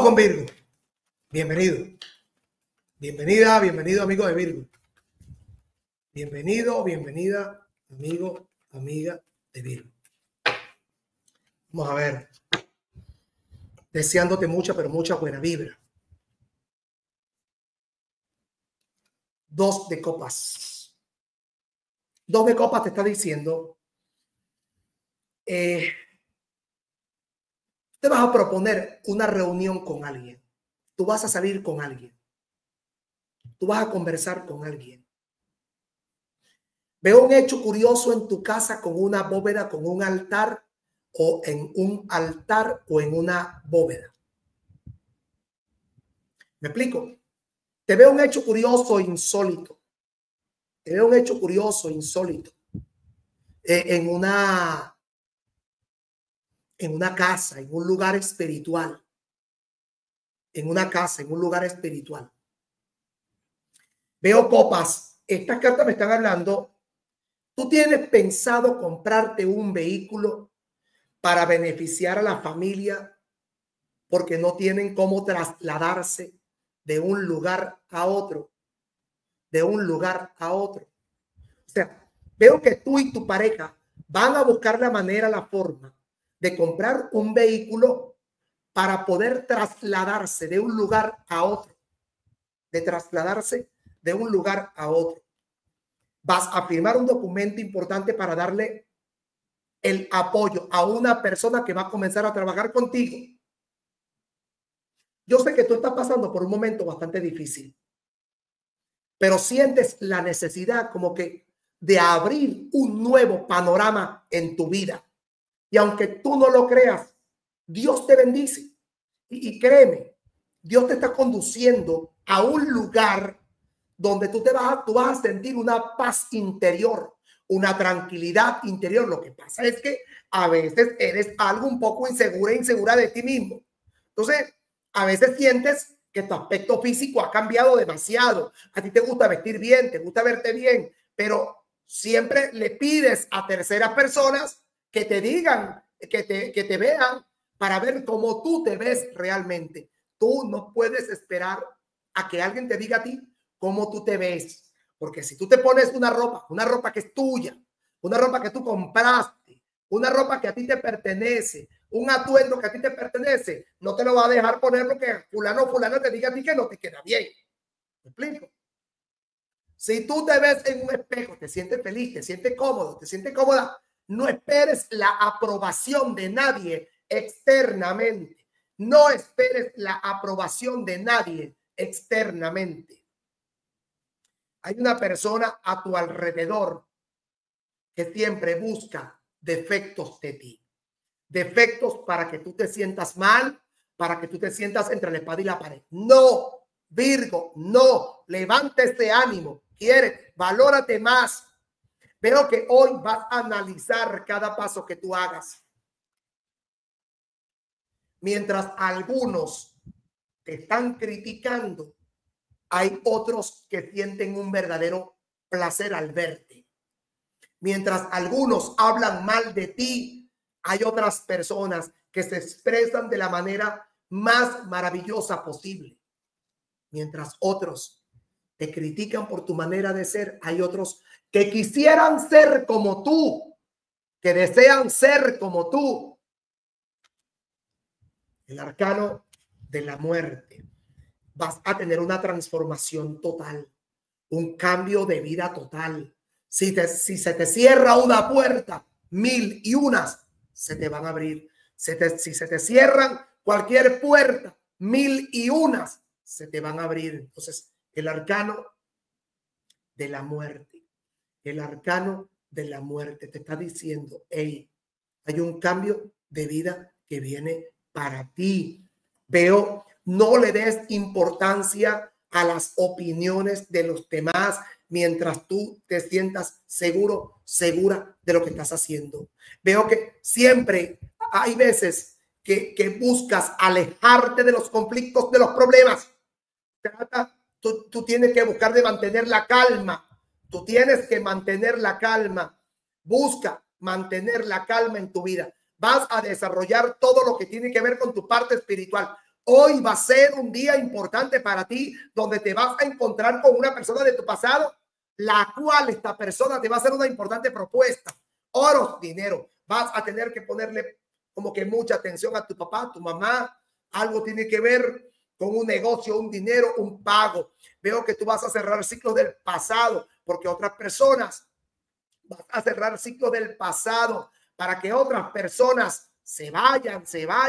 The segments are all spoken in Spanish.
con Virgo. Bienvenido. Bienvenida, bienvenido amigo de Virgo. Bienvenido, bienvenida amigo, amiga de Virgo. Vamos a ver. Deseándote mucha, pero mucha buena vibra. 2 de copas. 2 de copas te está diciendo, te vas a proponer una reunión con alguien. Tú vas a salir con alguien. Tú vas a conversar con alguien. Veo un hecho curioso en tu casa con una bóveda, con un altar, o en un altar o en una bóveda. ¿Me explico? Te veo un hecho curioso, insólito. Te veo un hecho curioso, insólito. En una casa, en un lugar espiritual. En una casa, en un lugar espiritual. Veo copas. Estas cartas me están hablando. Tú tienes pensado comprarte un vehículo para beneficiar a la familia porque no tienen cómo trasladarse de un lugar a otro. De un lugar a otro. O sea, veo que tú y tu pareja van a buscar la manera, la forma de comprar un vehículo para poder trasladarse de un lugar a otro. De trasladarse de un lugar a otro. Vas a firmar un documento importante para darle el apoyo a una persona que va a comenzar a trabajar contigo. Yo sé que tú estás pasando por un momento bastante difícil, pero sientes la necesidad como que de abrir un nuevo panorama en tu vida. Y aunque tú no lo creas, Dios te bendice. Y créeme, Dios te está conduciendo a un lugar donde tú vas a sentir una paz interior, una tranquilidad interior. Lo que pasa es que a veces eres algo un poco insegura de ti mismo. Entonces, a veces sientes que tu aspecto físico ha cambiado demasiado. A ti te gusta vestir bien, te gusta verte bien, pero siempre le pides a terceras personas que te digan, que te vean para ver cómo tú te ves realmente. Tú no puedes esperar a que alguien te diga a ti cómo tú te ves. Porque si tú te pones una ropa que es tuya, una ropa que tú compraste, una ropa que a ti te pertenece, un atuendo que a ti te pertenece, no te lo va a dejar poner porque fulano te diga a ti que no te queda bien. ¿Me explico? Si tú te ves en un espejo, te sientes feliz, te sientes cómodo, te sientes cómoda, no esperes la aprobación de nadie externamente. No esperes la aprobación de nadie externamente. Hay una persona a tu alrededor que siempre busca defectos de ti. Defectos para que tú te sientas mal, para que tú te sientas entre la espada y la pared. No, Virgo, no. Levanta ese ánimo. Quiere, valórate más. Veo que hoy vas a analizar cada paso que tú hagas. Mientras algunos te están criticando, hay otros que sienten un verdadero placer al verte. Mientras algunos hablan mal de ti, hay otras personas que se expresan de la manera más maravillosa posible. Mientras otros te critican por tu manera de ser, hay otros que quisieran ser como tú, que desean ser como tú. El arcano de la muerte. Vas a tener una transformación total, un cambio de vida total. Si se te cierra una puerta, 1001 se te van a abrir. Si se te cierran cualquier puerta, 1001 se te van a abrir. Entonces, el arcano de la muerte, el arcano de la muerte te está diciendo, hey, hay un cambio de vida que viene para ti. Veo, no le des importancia a las opiniones de los demás mientras tú te sientas seguro, segura de lo que estás haciendo. Veo que siempre hay veces que buscas alejarte de los conflictos, de los problemas. Tú tienes que buscar de mantener la calma. Tú tienes que mantener la calma. Busca mantener la calma en tu vida. Vas a desarrollar todo lo que tiene que ver con tu parte espiritual. Hoy va a ser un día importante para ti, donde te vas a encontrar con una persona de tu pasado, la cual esta persona te va a hacer una importante propuesta. Oro, dinero. Vas a tener que ponerle como que mucha atención a tu papá, a tu mamá. Algo tiene que ver con un negocio, un dinero, un pago. Veo que tú vas a cerrar ciclos del pasado, porque otras personas vas a cerrar ciclos del pasado para que otras personas se vayan.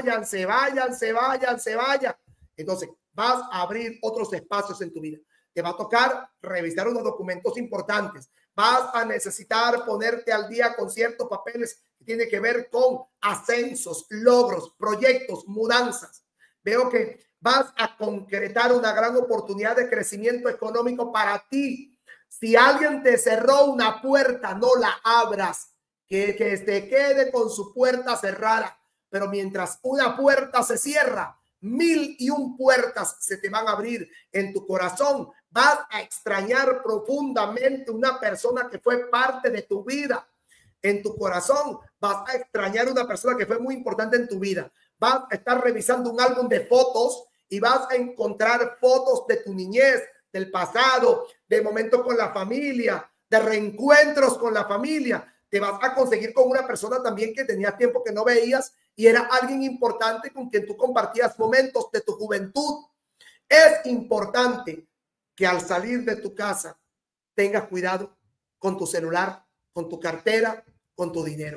Entonces vas a abrir otros espacios en tu vida. Te va a tocar revisar unos documentos importantes. Vas a necesitar ponerte al día con ciertos papeles que tienen que ver con ascensos, logros, proyectos, mudanzas. Veo que vas a concretar una gran oportunidad de crecimiento económico para ti. Si alguien te cerró una puerta, no la abras, que te quede con su puerta cerrada. Pero mientras una puerta se cierra, 1001 puertas se te van a abrir en tu corazón. Vas a extrañar profundamente una persona que fue parte de tu vida. En tu corazón vas a extrañar una persona que fue muy importante en tu vida. Vas a estar revisando un álbum de fotos y vas a encontrar fotos de tu niñez, del pasado, de momentos con la familia, de reencuentros con la familia. Te vas a conseguir con una persona también que tenías tiempo que no veías y era alguien importante con quien tú compartías momentos de tu juventud. Es importante que al salir de tu casa tengas cuidado con tu celular, con tu cartera, con tu dinero.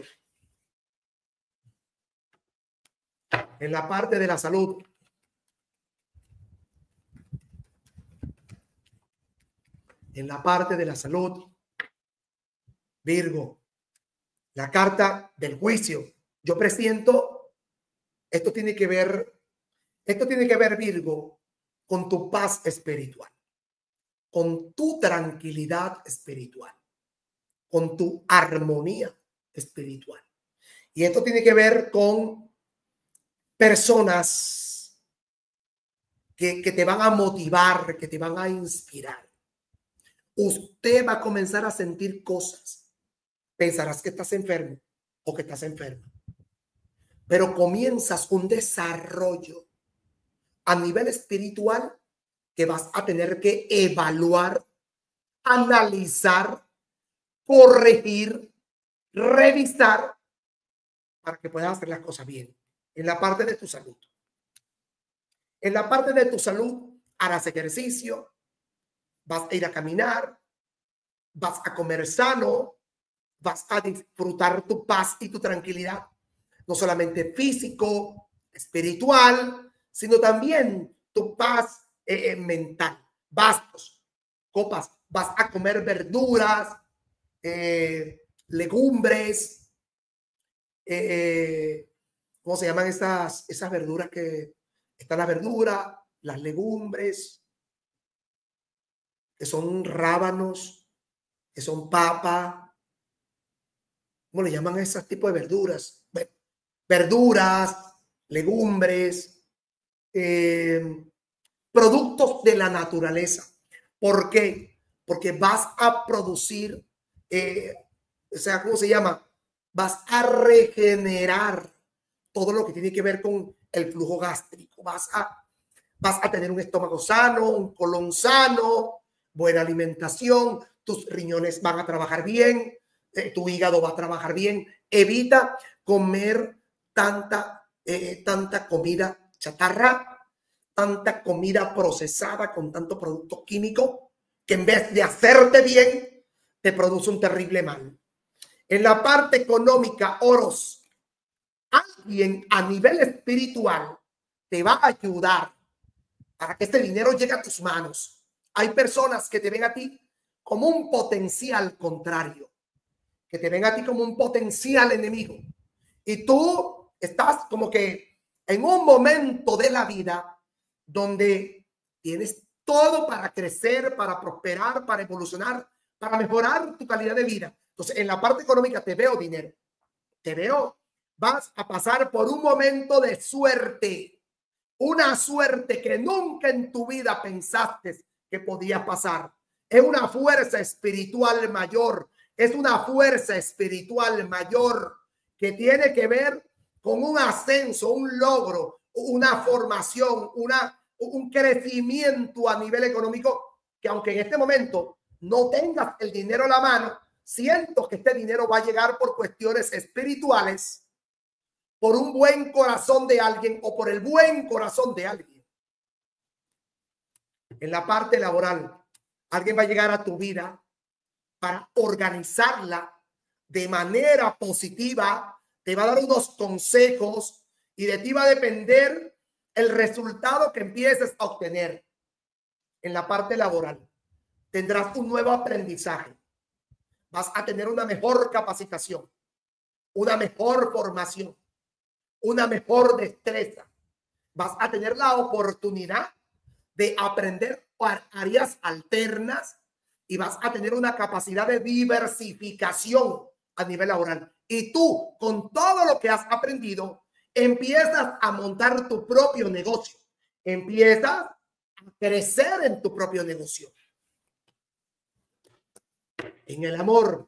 En la parte de la salud, Virgo, la carta del juicio. Yo presiento, esto tiene que ver, Virgo, con tu paz espiritual, con tu tranquilidad espiritual, con tu armonía espiritual. Y esto tiene que ver con personas que te van a motivar, que te van a inspirar. Usted va a comenzar a sentir cosas. Pensarás que estás enfermo o que estás enferma, pero comienzas un desarrollo a nivel espiritual que vas a tener que evaluar, analizar, corregir, revisar para que puedas hacer las cosas bien. En la parte de tu salud. En la parte de tu salud harás ejercicio, vas a ir a caminar, vas a comer sano, vas a disfrutar tu paz y tu tranquilidad, no solamente físico, espiritual, sino también tu paz mental. Bastos, copas, vas a comer verduras, legumbres, ¿cómo se llaman esas verduras que están? Las verduras, las legumbres, que son rábanos, que son papa. ¿Cómo le llaman a ese tipo de verduras? Bueno, verduras, legumbres, productos de la naturaleza. ¿Por qué? Porque vas a producir, ¿cómo se llama? Vas a regenerar todo lo que tiene que ver con el flujo gástrico. Vas a tener un estómago sano, un colon sano, buena alimentación, tus riñones van a trabajar bien, tu hígado va a trabajar bien. Evita comer tanta comida chatarra, tanta comida procesada con tanto producto químico que en vez de hacerte bien, te produce un terrible mal. En la parte económica, Oros, alguien a nivel espiritual te va a ayudar para que este dinero llegue a tus manos. Hay personas que te ven a ti como un potencial contrario, que te ven a ti como un potencial enemigo. Y tú estás como que en un momento de la vida donde tienes todo para crecer, para prosperar, para evolucionar, para mejorar tu calidad de vida. Entonces, en la parte económica te veo dinero. Te veo, vas a pasar por un momento de suerte. Una suerte que nunca en tu vida pensaste que podía pasar. Es una fuerza espiritual mayor. Es una fuerza espiritual mayor que tiene que ver con un ascenso, un logro, una formación, un crecimiento a nivel económico, que aunque en este momento no tengas el dinero a la mano, siento que este dinero va a llegar por cuestiones espirituales, por un buen corazón de alguien o por el buen corazón de alguien. En la parte laboral, alguien va a llegar a tu vida para organizarla de manera positiva, te va a dar unos consejos y de ti va a depender el resultado que empieces a obtener. En la parte laboral, tendrás un nuevo aprendizaje. Vas a tener una mejor capacitación, una mejor formación, una mejor destreza. Vas a tener la oportunidad de aprender áreas alternas y vas a tener una capacidad de diversificación a nivel laboral. Y tú, con todo lo que has aprendido, empiezas a montar tu propio negocio. Empiezas a crecer en tu propio negocio. En el amor,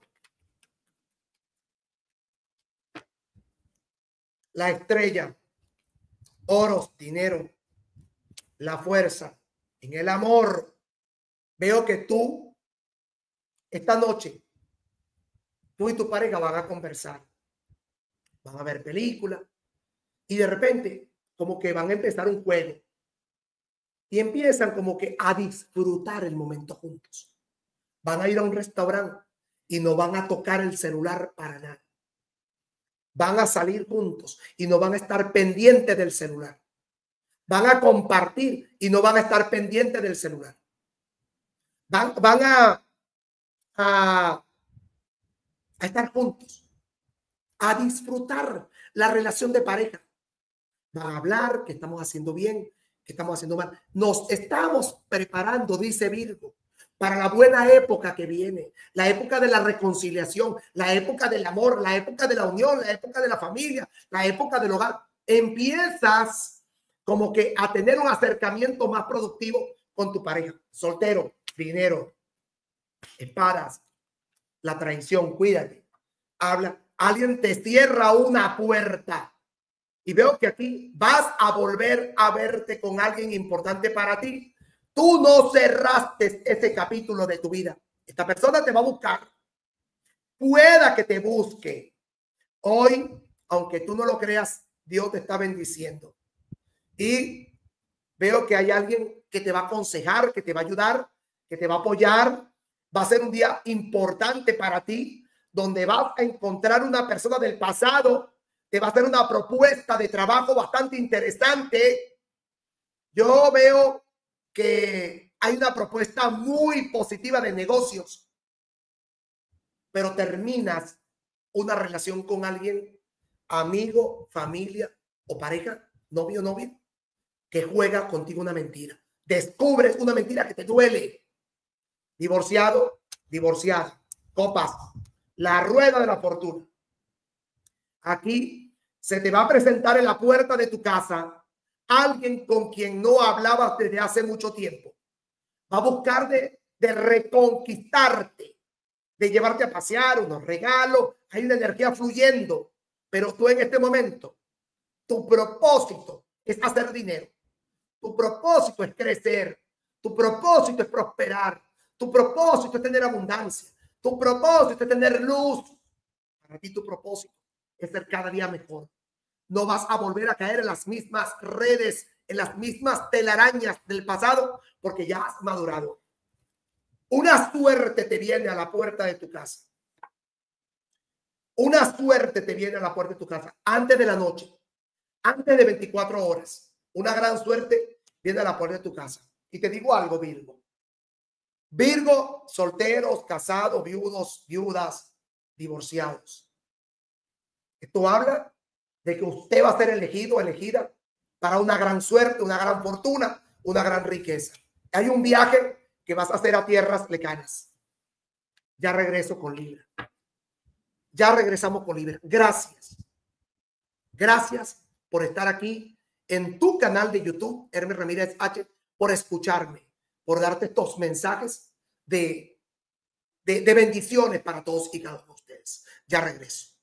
la estrella, oros, dinero, la fuerza. En el amor, veo que tú, esta noche, tú y tu pareja van a conversar, van a ver películas y de repente como que van a empezar un juego y empiezan como que a disfrutar el momento juntos. Van a ir a un restaurante y no van a tocar el celular para nada. Van a salir juntos y no van a estar pendientes del celular. Van a compartir y no van a estar pendientes del celular. Van a estar juntos, a disfrutar la relación de pareja. Van a hablar que estamos haciendo bien, que estamos haciendo mal. Nos estamos preparando, dice Virgo, para la buena época que viene, la época de la reconciliación, la época del amor, la época de la unión, la época de la familia, la época del hogar. Empiezas como que a tener un acercamiento más productivo con tu pareja. Soltero, dinero, espadas, la traición, cuídate. Habla, alguien te cierra una puerta y veo que aquí vas a volver a verte con alguien importante para ti. Tú no cerraste ese capítulo de tu vida. Esta persona te va a buscar. Pueda que te busque. Hoy, aunque tú no lo creas, Dios te está bendiciendo. Y veo que hay alguien que te va a aconsejar, que te va a ayudar, que te va a apoyar. Va a ser un día importante para ti, donde vas a encontrar una persona del pasado. Te va a hacer una propuesta de trabajo bastante interesante. Yo veo que hay una propuesta muy positiva de negocios, pero terminas una relación con alguien, amigo, familia o pareja, novio, novia, que juega contigo una mentira. Descubres una mentira que te duele. Divorciado, divorciada, copas, la rueda de la fortuna. Aquí se te va a presentar en la puerta de tu casa alguien con quien no hablabas desde hace mucho tiempo. Va a buscar de reconquistarte, de llevarte a pasear, unos regalos. Hay una energía fluyendo, pero tú en este momento, tu propósito es hacer dinero. Tu propósito es crecer. Tu propósito es prosperar. Tu propósito es tener abundancia. Tu propósito es tener luz. Para ti tu propósito es ser cada día mejor. No vas a volver a caer en las mismas redes, en las mismas telarañas del pasado, porque ya has madurado. Una suerte te viene a la puerta de tu casa. Una suerte te viene a la puerta de tu casa antes de la noche, antes de 24 horas. Una gran suerte viene a la puerta de tu casa. Y te digo algo, Virgo. Virgo, solteros, casados, viudos, viudas, divorciados. Esto habla de que usted va a ser elegido, elegida para una gran suerte, una gran fortuna, una gran riqueza. Hay un viaje que vas a hacer a tierras lejanas. Ya regreso con Libra. Ya regresamos con Libra. Gracias. Gracias por estar aquí en tu canal de YouTube, Hermes Ramírez H, por escucharme, por darte estos mensajes de bendiciones para todos y cada uno de ustedes. Ya regreso.